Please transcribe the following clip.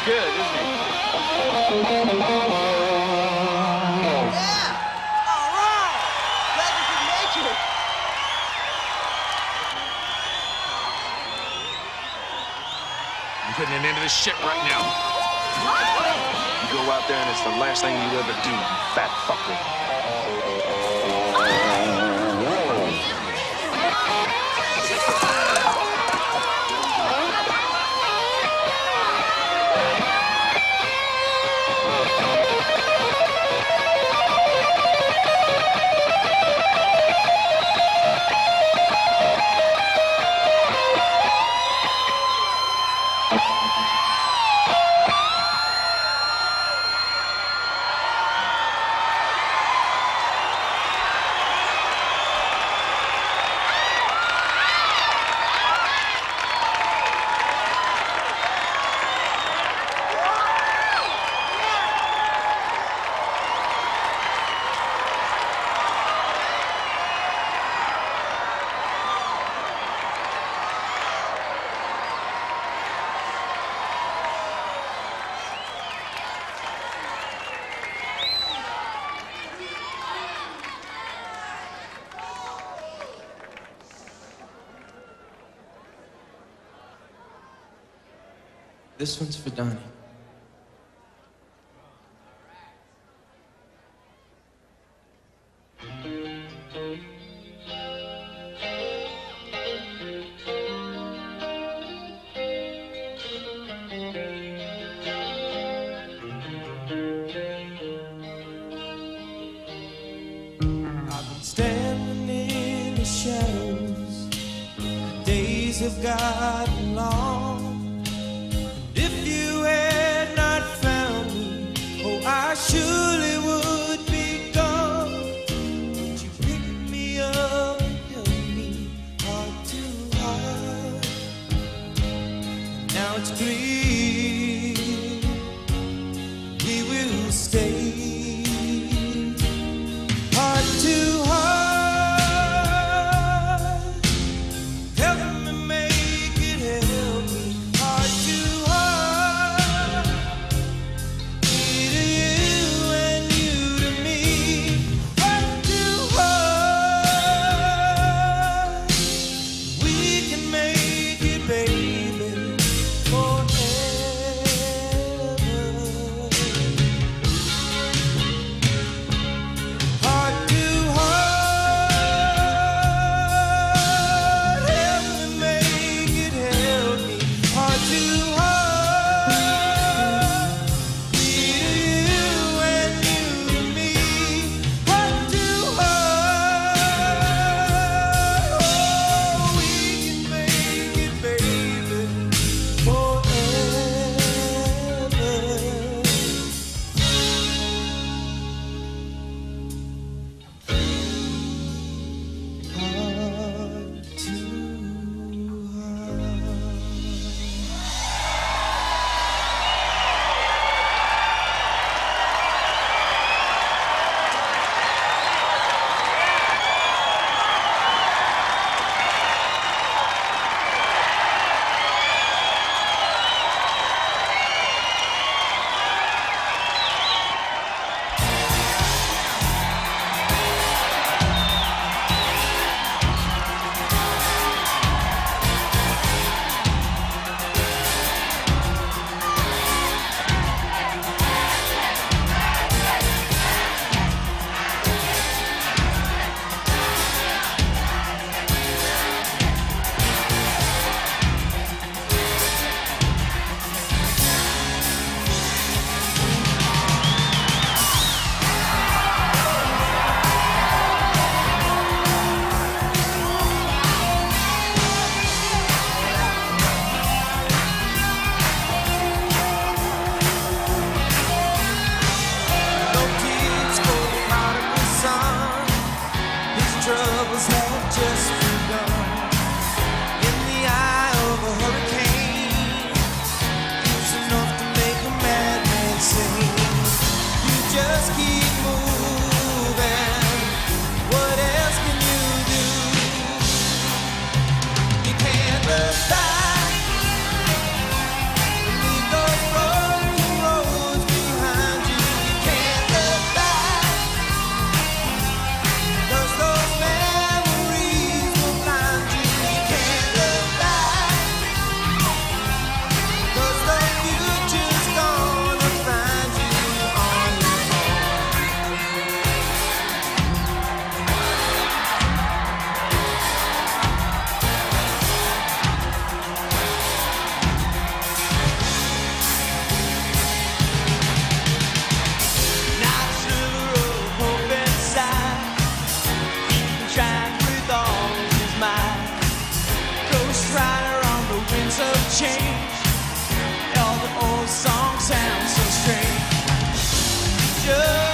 good, isn't he? Yeah! All right! Glad you could make it. I'm putting an end to this shit right now. You go out there and it's the last thing you ever do, you fat fucker. This one's for Donnie. I've been standing in the shadows. Days have gotten long. If you had not found me, oh, I surely would be gone. But you picked me up and held me heart to heart. Now it's clear we will stay heart to heart. Help me make it, help me heart to heart. Me to you and you to me, heart to heart. We can make it, baby, forever. change. All the old songs sound so strange. Just